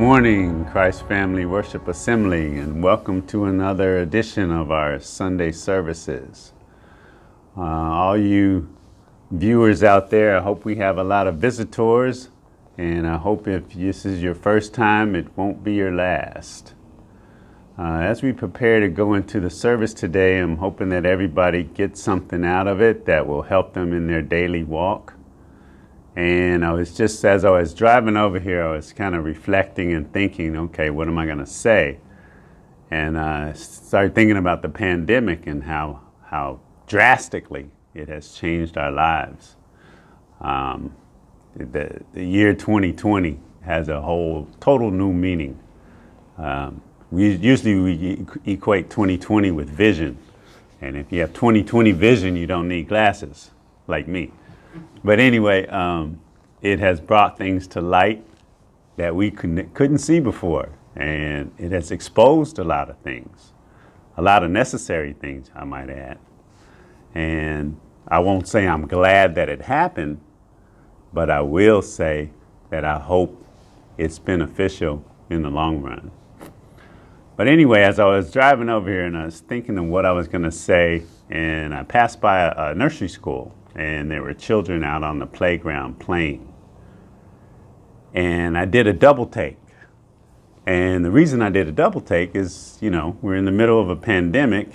morning, Christ Family Worship Assembly, and welcome to another edition of our Sunday services. All you viewers out there, I hope we have a lot of visitors, and I hope if this is your first time, it won't be your last. As we prepare to go into the service today, I'm hoping that everybody gets something out of it that will help them in their daily walk. And as I was driving over here, I was kind of reflecting and thinking, okay, what am I going to say? And I started thinking about the pandemic and how drastically it has changed our lives. The year 2020 has a whole total new meaning. We usually equate 2020 with vision. And if you have 20/20 vision, you don't need glasses, like me. But anyway, it has brought things to light that we couldn't see before. And it has exposed a lot of things, a lot of necessary things, I might add. And I won't say I'm glad that it happened, but I will say that I hope it's beneficial in the long run. But anyway, as I was driving over here and I was thinking of what I was going to say, and I passed by a nursery school, and there were children out on the playground playing. And I did a double take. And the reason I did a double take is, we're in the middle of a pandemic,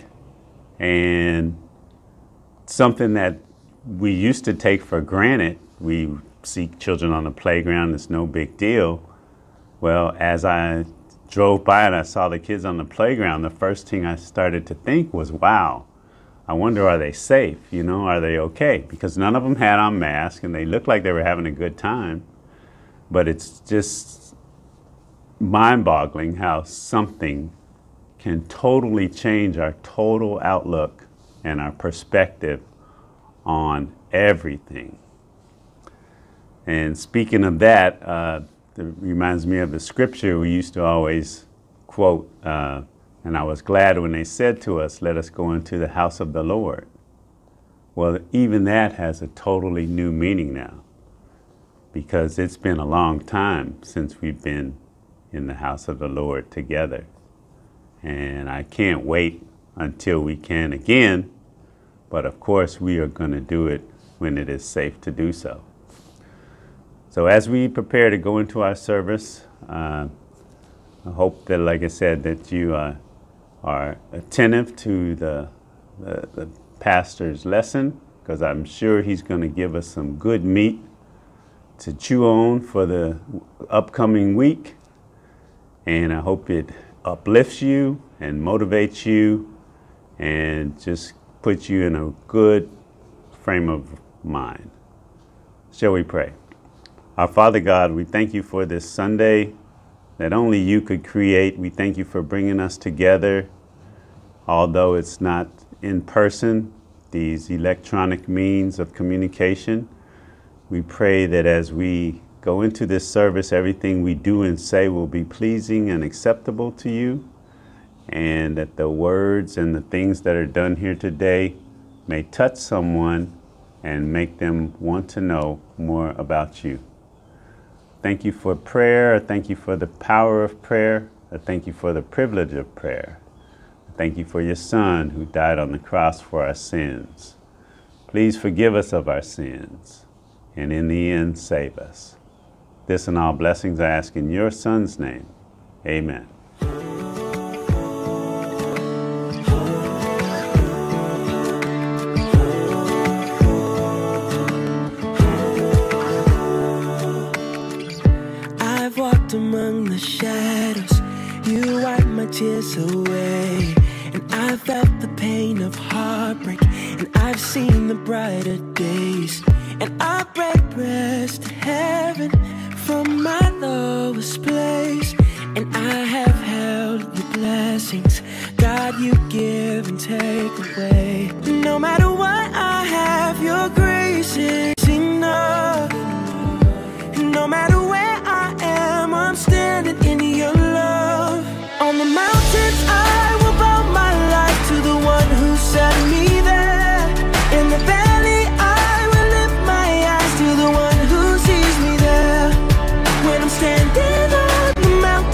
and something that we used to take for granted, we see children on the playground, it's no big deal. Well, as I drove by and I saw the kids on the playground, the first thing I started to think was, wow, I wonder, are they safe? Are they okay? Because none of them had on masks and they looked like they were having a good time. But it's just mind-boggling how something can totally change our total outlook and our perspective on everything. And speaking of that, it reminds me of the scripture we used to always quote, and I was glad when they said to us, let us go into the house of the Lord. Well, even that has a totally new meaning now, because it's been a long time since we've been in the house of the Lord together. And I can't wait until we can again, but of course we are going to do it when it is safe to do so. So as we prepare to go into our service, I hope that, like I said, that you are attentive to the pastor's lesson, because I'm sure he's going to give us some good meat to chew on for the upcoming week. And I hope it uplifts you and motivates you and just puts you in a good frame of mind. Shall we pray? Our Father God, we thank you for this Sunday that only you could create. We thank you for bringing us together, although it's not in person, these electronic means of communication. We pray that as we go into this service, everything we do and say will be pleasing and acceptable to you, and that the words and the things that are done here today may touch someone and make them want to know more about you. Thank you for prayer. Thank you for the power of prayer. Thank you for the privilege of prayer. Thank you for your Son who died on the cross for our sins. Please forgive us of our sins, and in the end, save us. This and all blessings I ask in your Son's name. Amen. Among the shadows, you wiped my tears away, and I felt the pain of heartbreak, and I've seen the brighter days, and I break breast to heaven from my lowest place, and I have held your blessings. God, you give and take away. No matter what I have, your grace is enough. No matter where I am, I'm standing in your love. On the mountains I will bow my life to the one who set me there. In the valley I will lift my eyes to the one who sees me there. When I'm standing on the mountain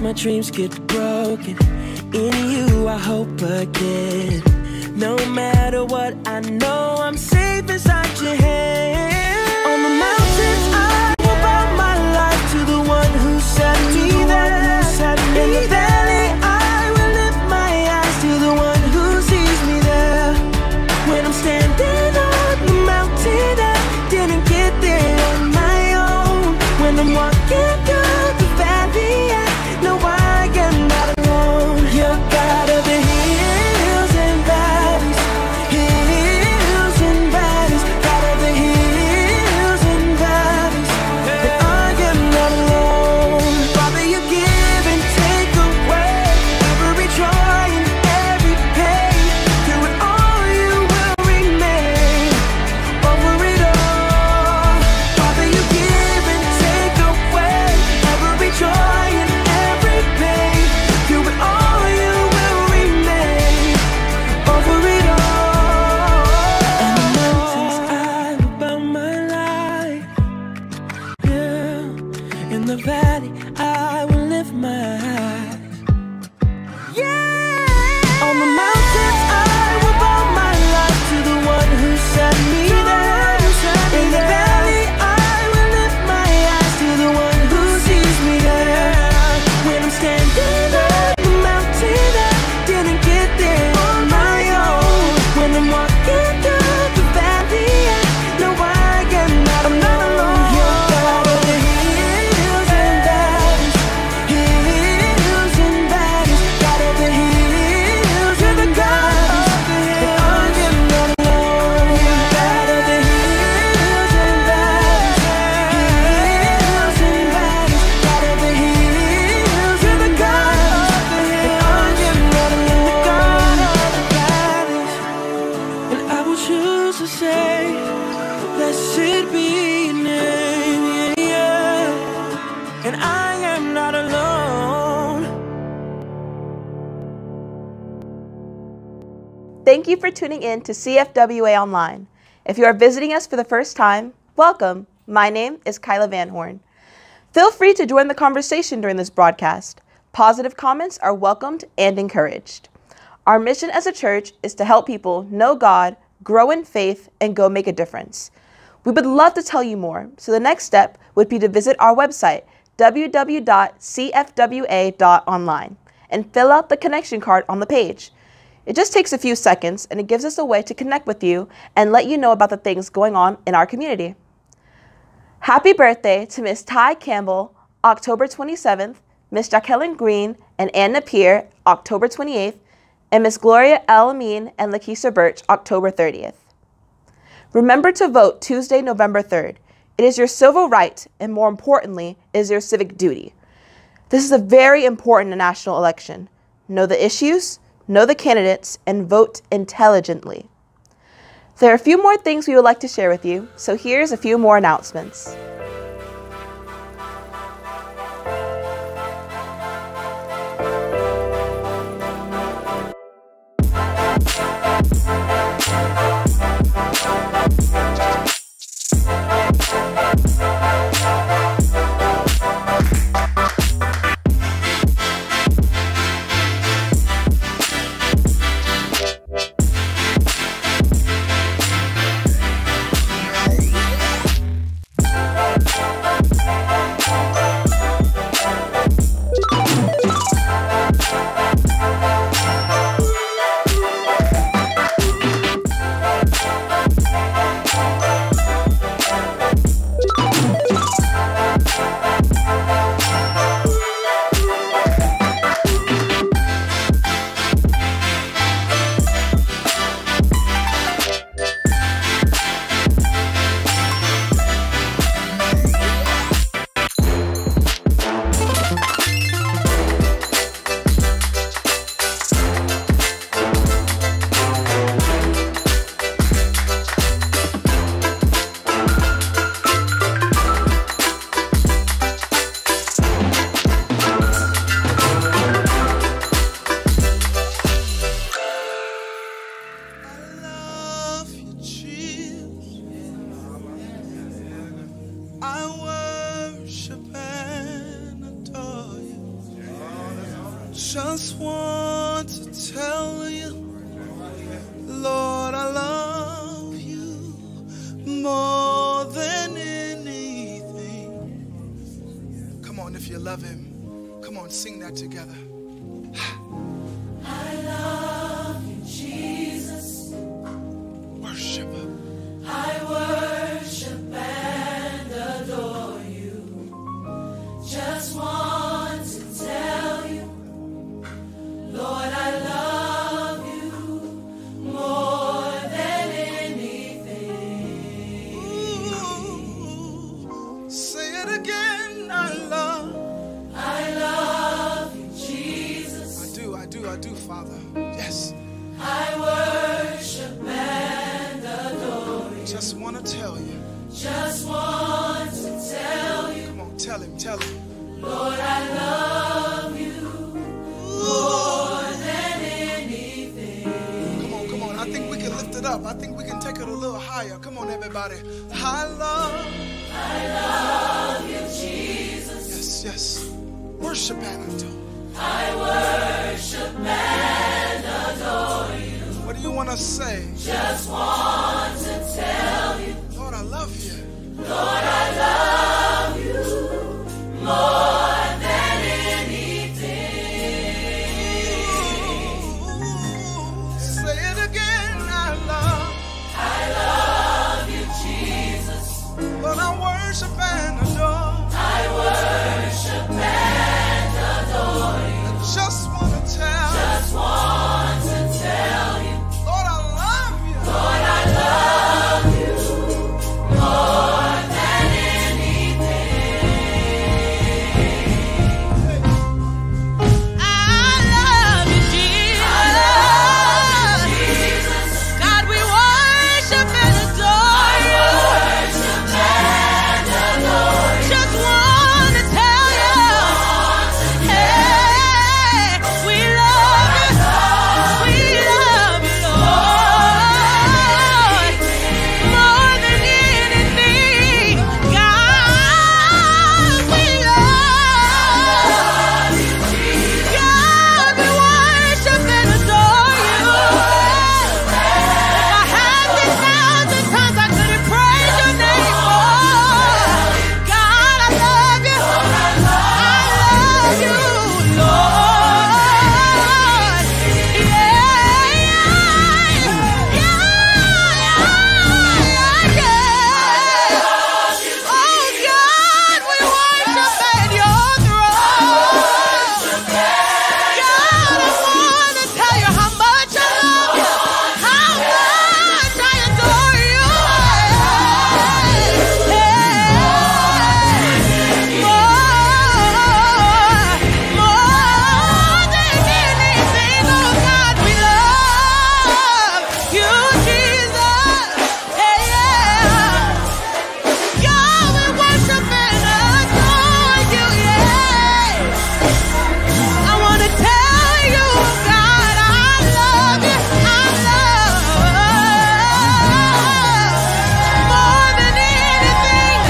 my dreams get broken. In you I hope again. No matter what, I know I'm safe inside your hands. On the mountains I will bow my life to the one who set me there. In the valley I will lift my eyes to the one who sees me there. When I'm standing on the mountain I didn't get there on my own. When I'm walking through the valley I know I am not alone. You're God of the hills and valleys, hills and valleys, God of the hills and valleys, and I am not alone. Father, you give and take away every joy and every pain. Through it all you will remain, over it all. Father, you give and take away every joy and every pain. Through it all you will remain, over it all. On the mountains I will bow my life, yeah. In the valley I will lift my eyes, yeah. On the mountains I will bow my life to the one who set me there. In the valley I will lift my eyes to the one who sees me there. When I'm standing on the mountain I didn't get there on my own. When I'm walking through the valley I know I am not alone. You're God of the hills and valleys, hills and valleys, God of the hills. You're the God of the hills, and I am not alone. You're God of the hills and valleys, hills and valleys, God of the hills. You're the God of the hills, and I am not alone. God of the valleys, and I will choose to say, blessed be your name, yeah, yeah. And I am not alone. Thank you for tuning in to CFWA Online. If you are visiting us for the first time, welcome. My name is Kyla Van Horn. Feel free to join the conversation during this broadcast. Positive comments are welcomed and encouraged. Our mission as a church is to help people know God, grow in faith, and go make a difference. We would love to tell you more, so the next step would be to visit our website, www.cfwa.online, and fill out the connection card on the page. It just takes a few seconds, and it gives us a way to connect with you and let you know about the things going on in our community. Happy birthday to Miss Ty Campbell, October 27th, Miss Jacqueline Green and Ann Napier, October 28th, and Miss Gloria L. Amin and Lakeisha Birch, October 30th. Remember to vote Tuesday, November 3rd. It is your civil right, and more importantly, it is your civic duty. This is a very important national election. Know the issues, know the candidates, and vote intelligently. There are a few more things we would like to share with you, so here's a few more announcements. Just want to tell you, Lord, I love you more than anything. Come on, if you love him, come on, sing that together. I love you, Jesus. Worship him. I worship and adore you. Just want to tell you, Lord, I love you more than anything. Ooh, say it again. I love you, Jesus. I do, Father. Yes. I worship and adore you. Just want to tell you. Just want to tell you. Come on, tell him, tell him. Lord, I love you more than anything. Come on. I think we can lift it up. I think we can take it a little higher. Come on, everybody. I love you, Jesus. Yes. Worship and adore. I worship and adore you. What do you want to say? Just want to tell you, Lord, I love you. Lord, I love you more than anything. Ooh, say it again. I love you, Jesus. Lord, I worship and adore. I worship and adore you. I just want to tell. Just want to tell you, Lord, I love you. Lord, I love you more than anything. I love you, Jesus. God, we worship and adore you. Just want to tell you, hey, we love you. We love you, Lord, more than anything. God, we love you. God, we worship and adore you. If I had 10,000 tongues, I couldn't praise your name more. God, I love you. I love you, Lord. Oh, God, we worship at your throne. God, I want to tell you how much I love you, how much I adore you. More than anything, oh God, we love you, Jesus. God, we worship and adore you, I want to tell you, God, I love you. I love more than anything.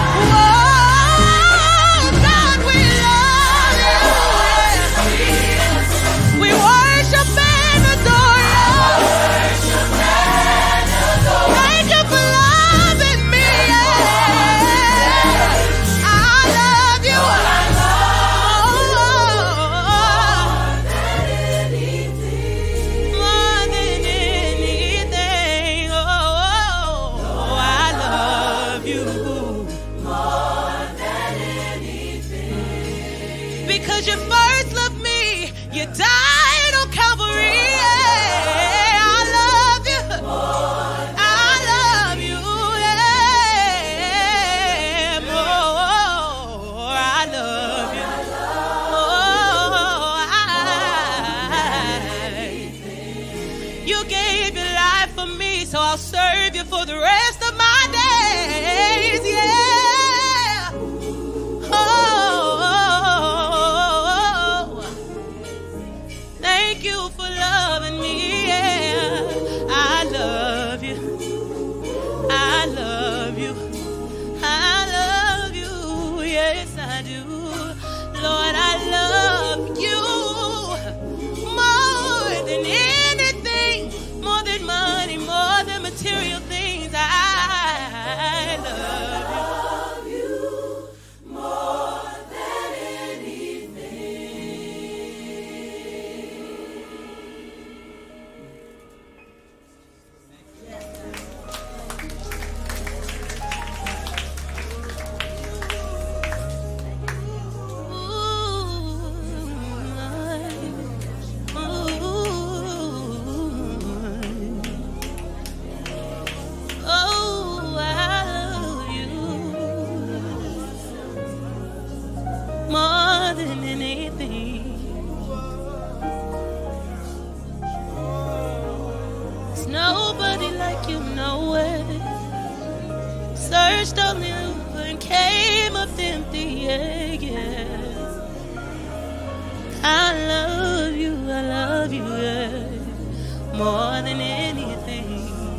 Whoa, God, we love you. We worship and adore you. Thank you for loving me. I love you. More than anything, oh, I love you. Because you first loved me, you died on Calvary. I love you. I love you. More, I love you. You gave your life for me, so I'll serve you for the rest of my days. Yeah. Oh, thank you for loving me. Yeah. I love you. I love you. I love you. Yes, I do. Lord, I love you. searched all over and came up empty, yeah, yeah. I love you, yeah, more than anything.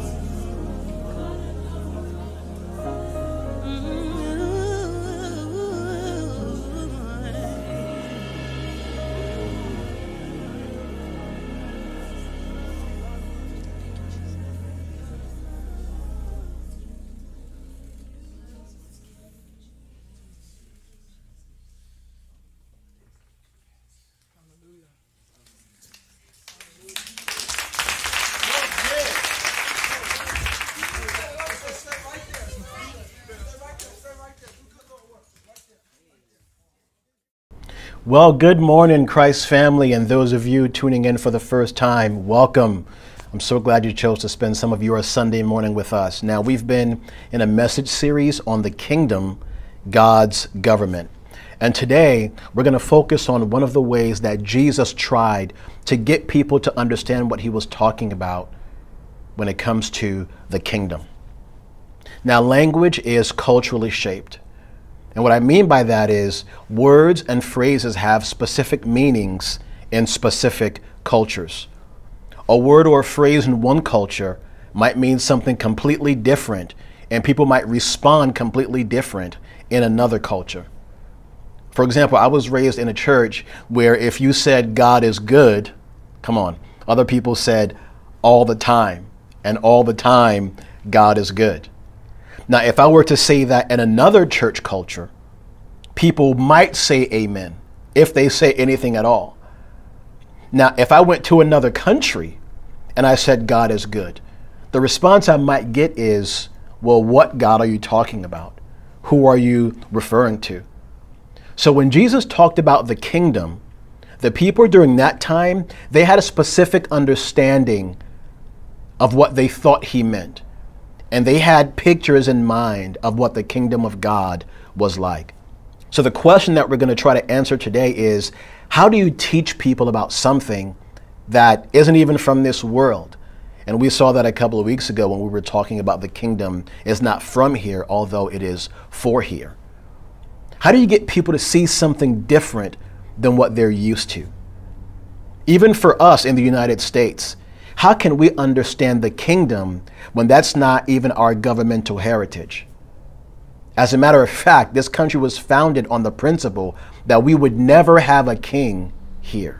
Well, good morning, Christ family, and those of you tuning in for the first time, welcome. I'm so glad you chose to spend some of your Sunday morning with us. Now, we've been in a message series on the kingdom, God's government. And today, we're going to focus on one of the ways that Jesus tried to get people to understand what he was talking about when it comes to the kingdom. Now, language is culturally shaped. And what I mean by that is words and phrases have specific meanings in specific cultures. A word or a phrase in one culture might mean something completely different, and people might respond completely different in another culture. For example, I was raised in a church where if you said God is good, come on, other people said all the time, and all the time God is good. Now, if I were to say that in another church culture, people might say amen, if they say anything at all. Now, if I went to another country and I said God is good, the response I might get is, well, what God are you talking about? Who are you referring to? So when Jesus talked about the kingdom, the people during that time, they had a specific understanding of what they thought he meant. And they had pictures in mind of what the kingdom of God was like. So the question that we're going to try to answer today is, how do you teach people about something that isn't even from this world? And we saw that a couple of weeks ago when we were talking about the kingdom is not from here, although it is for here. How do you get people to see something different than what they're used to? Even for us in the United States, how can we understand the kingdom when that's not even our governmental heritage? As a matter of fact, this country was founded on the principle that we would never have a king here.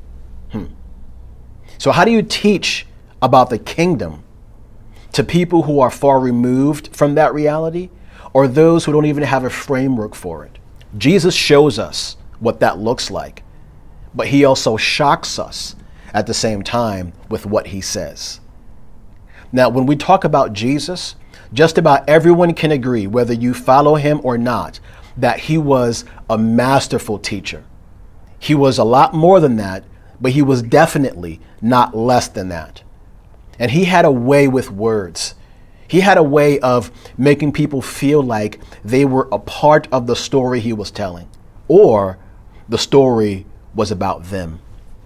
So how do you teach about the kingdom to people who are far removed from that reality, or those who don't even have a framework for it? Jesus shows us what that looks like, but he also shocks us at the same time with what he says. Now, when we talk about Jesus, just about everyone can agree, whether you follow him or not, that he was a masterful teacher. He was a lot more than that, but he was definitely not less than that. And he had a way with words. He had a way of making people feel like they were a part of the story he was telling, or the story was about them.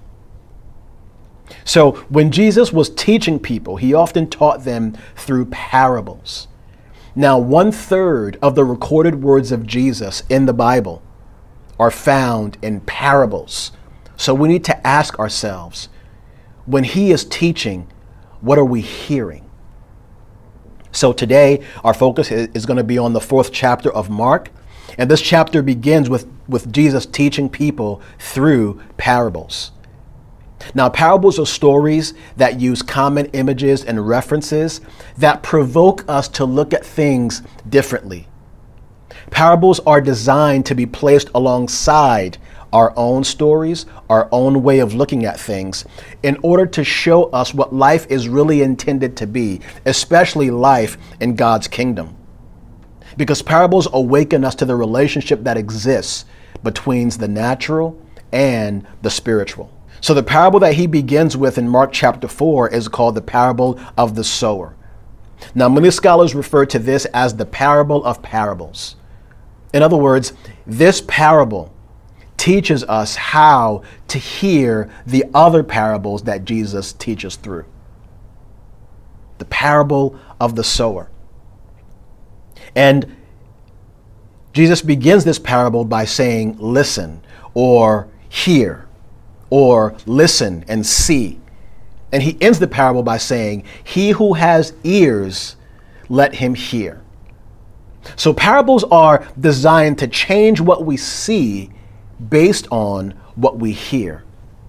So when Jesus was teaching people, he often taught them through parables. Now, 1/3 of the recorded words of Jesus in the Bible are found in parables. So we need to ask ourselves, when he is teaching, what are we hearing? So today, our focus is going to be on the 4th chapter of Mark. And this chapter begins with Jesus teaching people through parables. Now, parables are stories that use common images and references that provoke us to look at things differently. Parables are designed to be placed alongside our own stories, our own way of looking at things, in order to show us what life is really intended to be, especially life in God's kingdom. Because parables awaken us to the relationship that exists between the natural and the spiritual. So the parable that he begins with in Mark chapter 4 is called the parable of the sower. Now, many scholars refer to this as the parable of parables. In other words, this parable teaches us how to hear the other parables that Jesus teaches through. The parable of the sower. And Jesus begins this parable by saying, listen, or hear, or listen and see. And he ends the parable by saying, he who has ears, let him hear. So parables are designed to change what we see based on what we hear.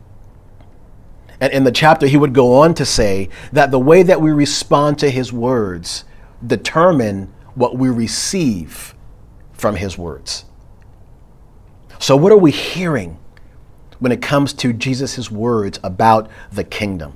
And in the chapter, he would go on to say that the way that we respond to his words determine what we receive from his words. So what are we hearing when it comes to Jesus' words about the kingdom?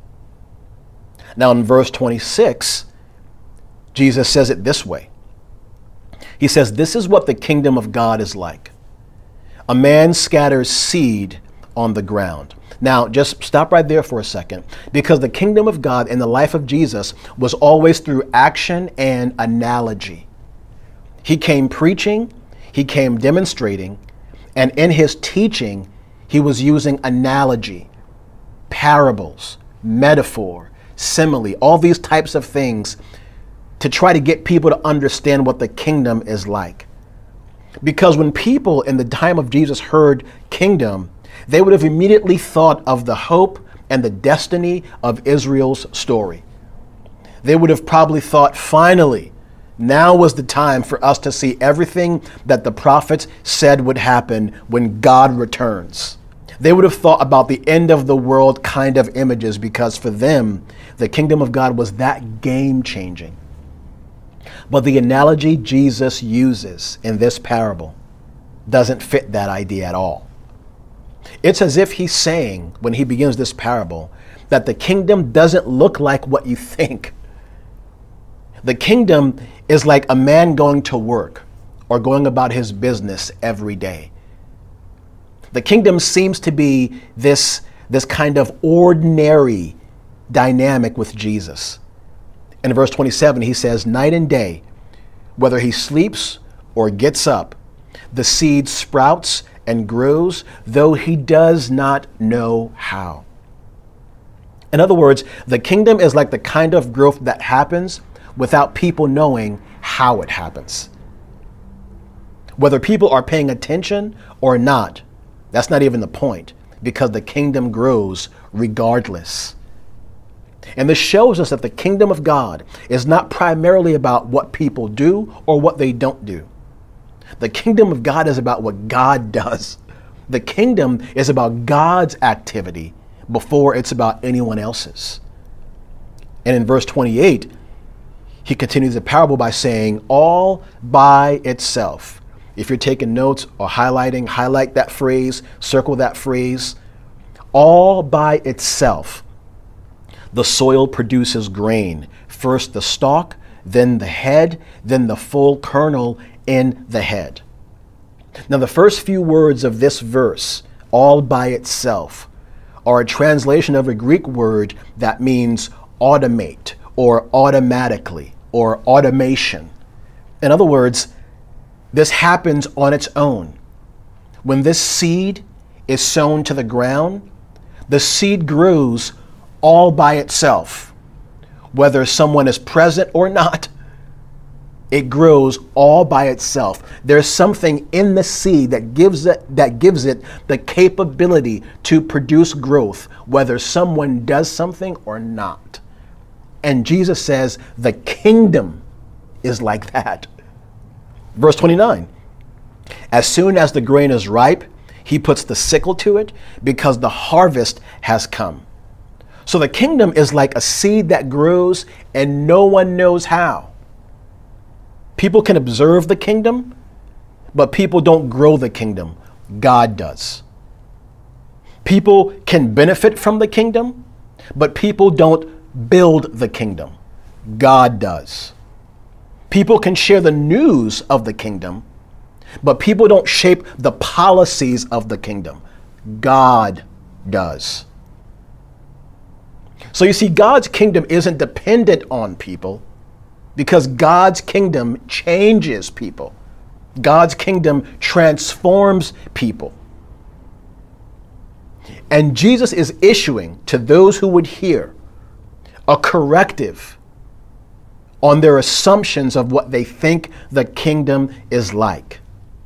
Now in verse 26, Jesus says it this way. He says, this is what the kingdom of God is like. A man scatters seed on the ground. Now, just stop right there for a second, because the kingdom of God in the life of Jesus was always through action and analogy. He came preaching, he came demonstrating, and in his teaching, he was using analogy, parables, metaphor, simile, all these types of things to try to get people to understand what the kingdom is like. Because when people in the time of Jesus heard kingdom, they would have immediately thought of the hope and the destiny of Israel's story. They would have probably thought, finally, now was the time for us to see everything that the prophets said would happen when God returns. They would have thought about the end of the world kind of images, because for them, the kingdom of God was that game-changing. But the analogy Jesus uses in this parable doesn't fit that idea at all. It's as if he's saying, when he begins this parable, that the kingdom doesn't look like what you think. The kingdom is like a man going to work or going about his business every day. The kingdom seems to be this kind of ordinary dynamic with Jesus. In verse 27, he says, night and day, whether he sleeps or gets up, the seed sprouts and grows, though he does not know how. In other words, the kingdom is like the kind of growth that happens without people knowing how it happens. Whether people are paying attention or not, that's not even the point, because the kingdom grows regardless. And this shows us that the kingdom of God is not primarily about what people do or what they don't do. The kingdom of God is about what God does. The kingdom is about God's activity before it's about anyone else's. And in verse 28, he continues the parable by saying, all by itself. If you're taking notes or highlighting, highlight that phrase, circle that phrase. All by itself. The soil produces grain, first the stalk, then the head, then the full kernel in the head. Now the first few words of this verse, all by itself, are a translation of a Greek word that means automate or automatically or automation. In other words, this happens on its own. When this seed is sown to the ground, the seed grows all by itself. Whether someone is present or not, it grows all by itself. There's something in the seed that gives it the capability to produce growth, whether someone does something or not. And Jesus says the kingdom is like that. Verse 29, as soon as the grain is ripe, he puts the sickle to it because the harvest has come. So the kingdom is like a seed that grows and no one knows how. People can observe the kingdom, but people don't grow the kingdom. God does. People can benefit from the kingdom, but people don't build the kingdom. God does. People can share the news of the kingdom, but people don't shape the policies of the kingdom. God does. So you see, God's kingdom isn't dependent on people because God's kingdom changes people. God's kingdom transforms people. And Jesus is issuing to those who would hear a corrective on their assumptions of what they think the kingdom is like.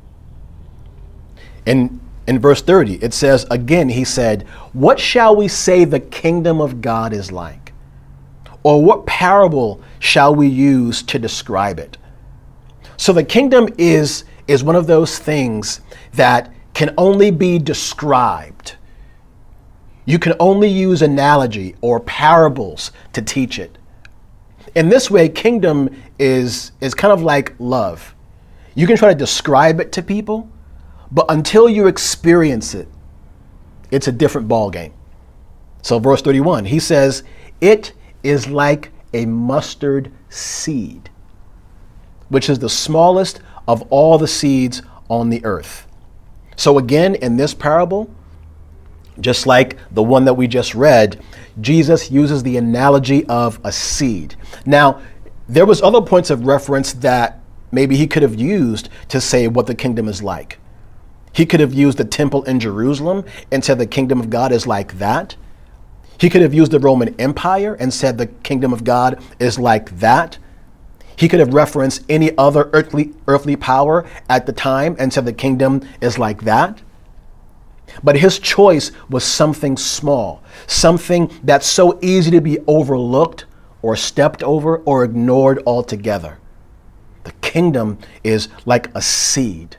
In verse 30, it says, again, he said, what shall we say the kingdom of God is like? Or what parable shall we use to describe it? So the kingdom is one of those things that can only be described. You can only use analogy or parables to teach it. In this way, kingdom is kind of like love. You can try to describe it to people, but until you experience it, it's a different ballgame. So verse 31, he says, it is like a mustard seed, which is the smallest of all the seeds on the earth. So again, in this parable, just like the one that we just read, Jesus uses the analogy of a seed. Now, there was other points of reference that maybe he could have used to say what the kingdom is like. He could have used the temple in Jerusalem and said the kingdom of God is like that. He could have used the Roman Empire and said the kingdom of God is like that. He could have referenced any other earthly power at the time and said the kingdom is like that. But his choice was something small, something that's so easy to be overlooked or stepped over or ignored altogether. The kingdom is like a seed.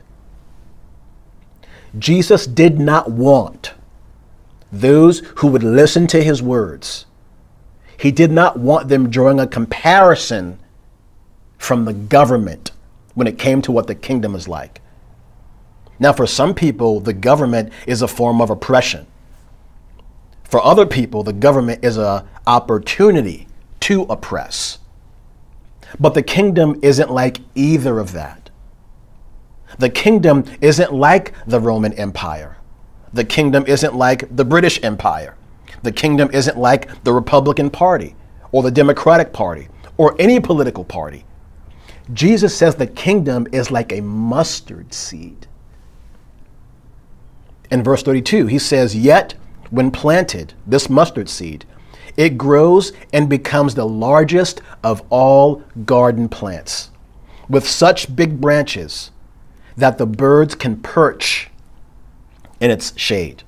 Jesus did not want those who would listen to his words. He did not want them drawing a comparison from the government when it came to what the kingdom is like. Now, for some people, the government is a form of oppression. For other people, the government is an opportunity to oppress. But the kingdom isn't like either of that. The kingdom isn't like the Roman Empire. The kingdom isn't like the British Empire. The kingdom isn't like the Republican Party or the Democratic Party or any political party. Jesus says the kingdom is like a mustard seed. In verse 32, he says, yet when planted, this mustard seed, it grows and becomes the largest of all garden plants, with such big branches that the birds can perch in its shade.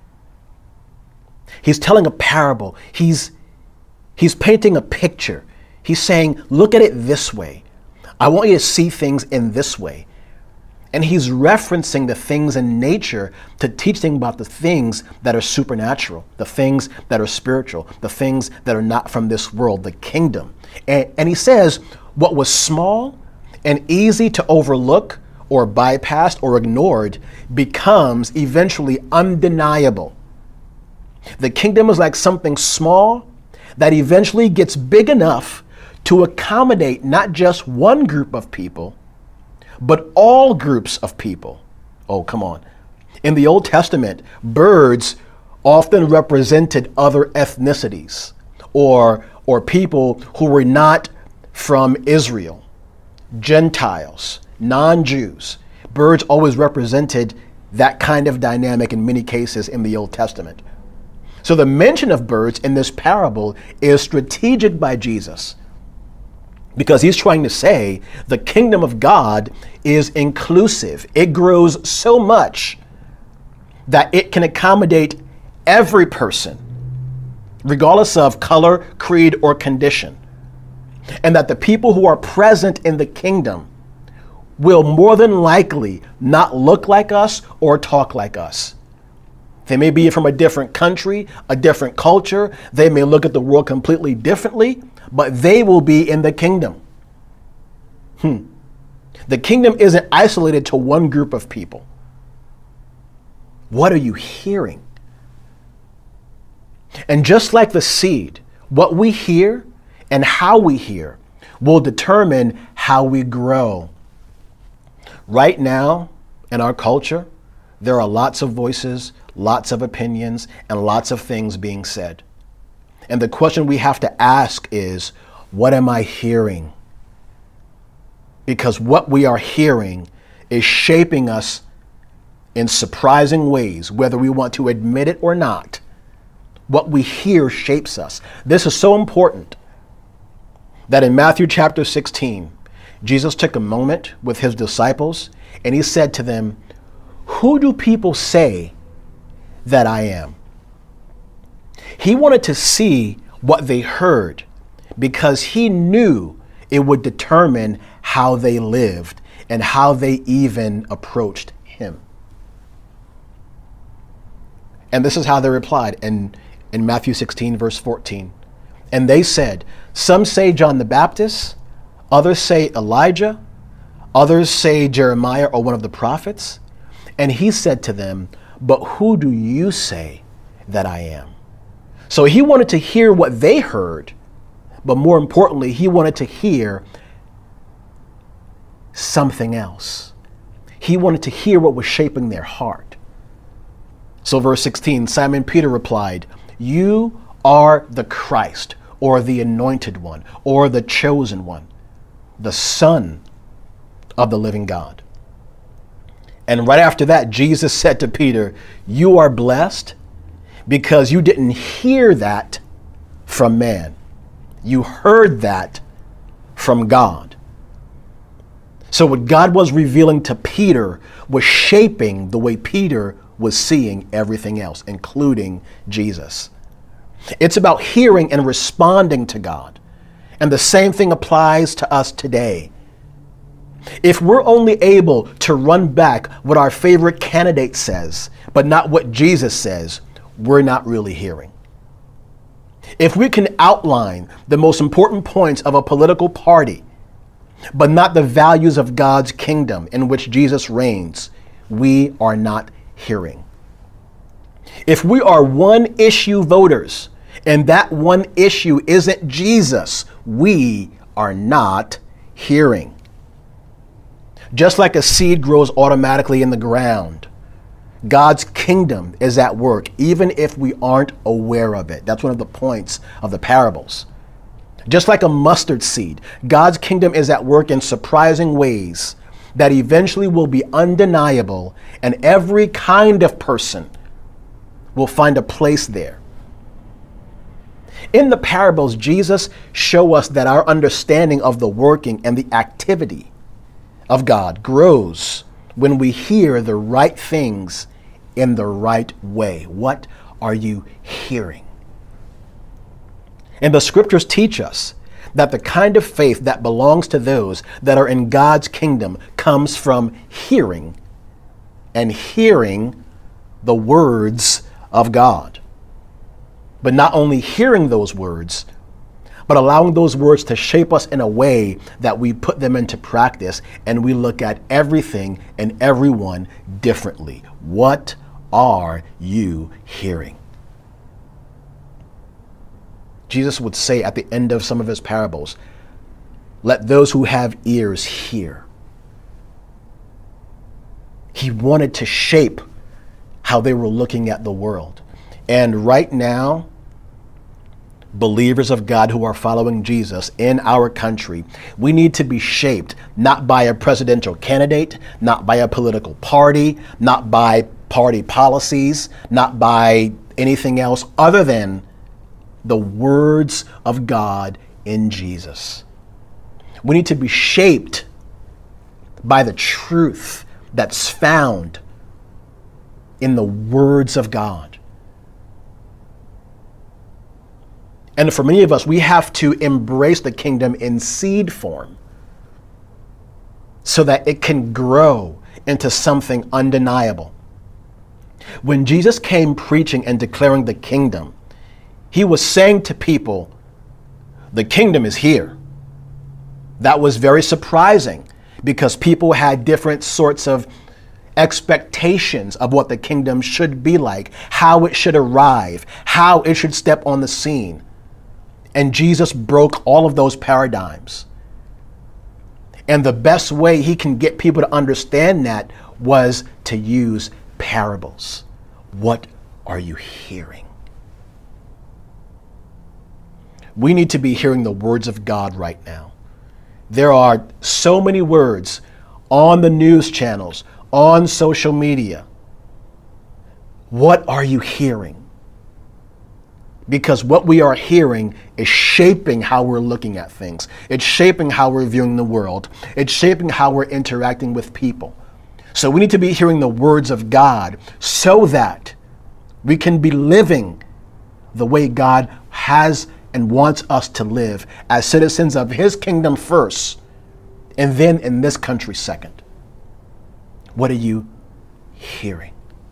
He's telling a parable. He's painting a picture. He's saying, look at it this way. I want you to see things in this way. And he's referencing the things in nature to teach them about the things that are supernatural, the things that are spiritual, the things that are not from this world, the kingdom. And he says what was small and easy to overlook or bypassed or ignored becomes eventually undeniable. The kingdom is like something small that eventually gets big enough to accommodate not just one group of people, but all groups of people. Oh, come on. In the Old Testament, birds often represented other ethnicities or people who were not from Israel, Gentiles, non-Jews. Birds always represented that kind of dynamic in many cases in the Old Testament. So the mention of birds in this parable is strategic by Jesus, because he's trying to say the kingdom of God is inclusive. It grows so much that it can accommodate every person, regardless of color, creed, or condition. And that the people who are present in the kingdom will more than likely not look like us or talk like us. They may be from a different country, a different culture. They may look at the world completely differently, but they will be in the kingdom. The kingdom isn't isolated to one group of people. What are you hearing? And just like the seed, what we hear and how we hear will determine how we grow. Right now, in our culture, there are lots of voices, lots of opinions, and lots of things being said. And the question we have to ask is, what am I hearing? Because what we are hearing is shaping us in surprising ways, whether we want to admit it or not. What we hear shapes us. This is so important. that in Matthew chapter 16, Jesus took a moment with his disciples and he said to them, "Who do people say that I am?" He wanted to see what they heard because he knew it would determine how they lived and how they even approached him. And this is how they replied in Matthew 16, verse 14. And they said, "Some say John the Baptist, others say Elijah, others say Jeremiah or one of the prophets." And he said to them, "But who do you say that I am?" So he wanted to hear what they heard, but more importantly, he wanted to hear something else. He wanted to hear what was shaping their heart. So verse 16, Simon Peter replied, "You are the Christ, or the anointed one, or the chosen one, the Son of the living God." And right after that, Jesus said to Peter, "You are blessed because you didn't hear that from man. You heard that from God." So what God was revealing to Peter was shaping the way Peter was seeing everything else, including Jesus. It's about hearing and responding to God. And the same thing applies to us today. If we're only able to run back what our favorite candidate says, but not what Jesus says, we're not really hearing. If we can outline the most important points of a political party, but not the values of God's kingdom in which Jesus reigns, we are not hearing. If we are one issue voters, and that one issue isn't Jesus, we are not hearing. Just like a seed grows automatically in the ground, God's kingdom is at work, even if we aren't aware of it. That's one of the points of the parables. Just like a mustard seed, God's kingdom is at work in surprising ways that eventually will be undeniable, and every kind of person will find a place there. In the parables, Jesus shows us that our understanding of the working and the activity of God grows when we hear the right things in the right way. What are you hearing? And the scriptures teach us that the kind of faith that belongs to those that are in God's kingdom comes from hearing, and hearing the words of God. But not only hearing those words, but allowing those words to shape us in a way that we put them into practice and we look at everything and everyone differently. What are you hearing? Jesus would say at the end of some of his parables, "Let those who have ears hear." He wanted to shape how they were looking at the world. And right now, believers of God who are following Jesus in our country, we need to be shaped not by a presidential candidate, not by a political party, not by party policies, not by anything else other than the words of God in Jesus. We need to be shaped by the truth that's found in the words of God. And for many of us, we have to embrace the kingdom in seed form so that it can grow into something undeniable. When Jesus came preaching and declaring the kingdom, he was saying to people, the kingdom is here. That was very surprising because people had different sorts of expectations of what the kingdom should be like, how it should arrive, how it should step on the scene. And Jesus broke all of those paradigms. And the best way he can get people to understand that was to use parables. What are you hearing? We need to be hearing the words of God right now. There are so many words on the news channels, on social media. What are you hearing? Because what we are hearing is shaping how we're looking at things. It's shaping how we're viewing the world. It's shaping how we're interacting with people. So we need to be hearing the words of God so that we can be living the way God has and wants us to live as citizens of his kingdom first, and then in this country second. What are you hearing?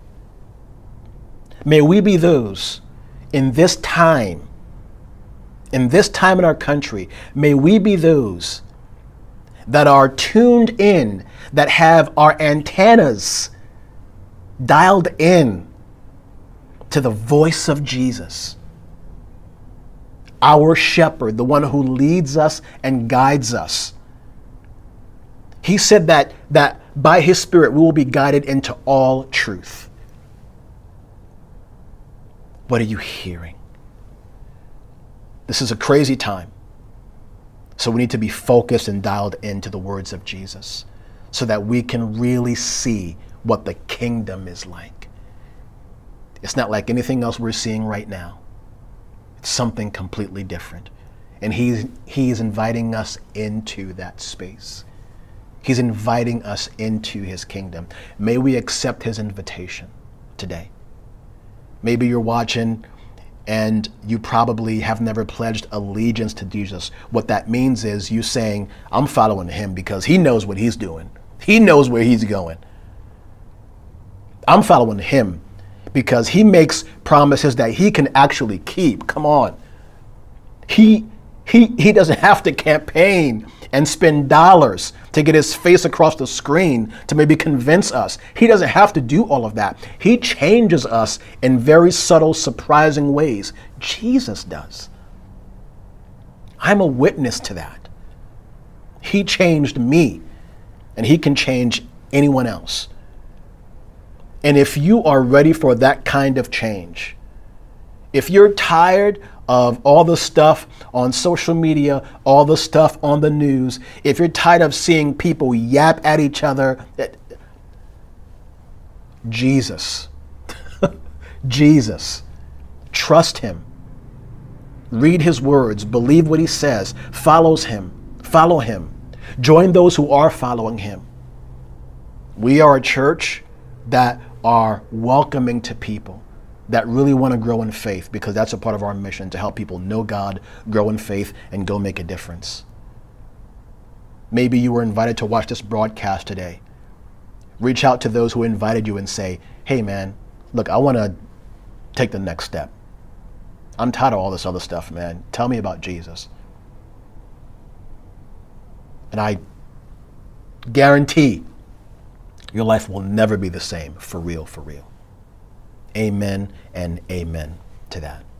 May we be those in this time in our country, may we be those that are tuned in, that have our antennas dialed in to the voice of Jesus, our shepherd, the one who leads us and guides us. He said that by his Spirit we will be guided into all truth. What are you hearing? This is a crazy time. So we need to be focused and dialed into the words of Jesus so that we can really see what the kingdom is like. It's not like anything else we're seeing right now. It's something completely different. And he is inviting us into that space. He's inviting us into his kingdom. May we accept his invitation today. Maybe you're watching and you probably have never pledged allegiance to Jesus. What that means is you saying, I'm following him because he knows what he's doing. He knows where he's going. I'm following him because he makes promises that he can actually keep. Come on. He doesn't have to campaign and spend dollars to get his face across the screen to maybe convince us. He doesn't have to do all of that. He changes us in very subtle, surprising ways. Jesus does. I'm a witness to that. He changed me, and he can change anyone else. And if you are ready for that kind of change, if you're tired of all the stuff on social media, all the stuff on the news, if you're tired of seeing people yap at each other, Jesus, Jesus, trust him. Read his words, believe what he says, follow him. Join those who are following him. We are a church that are welcoming to people that really want to grow in faith, because that's a part of our mission, to help people know God, grow in faith, and go make a difference. Maybe you were invited to watch this broadcast today. Reach out to those who invited you and say, hey man, look, I want to take the next step. I'm tired of all this other stuff, man. Tell me about Jesus. And I guarantee your life will never be the same, for real, for real. Amen and amen to that.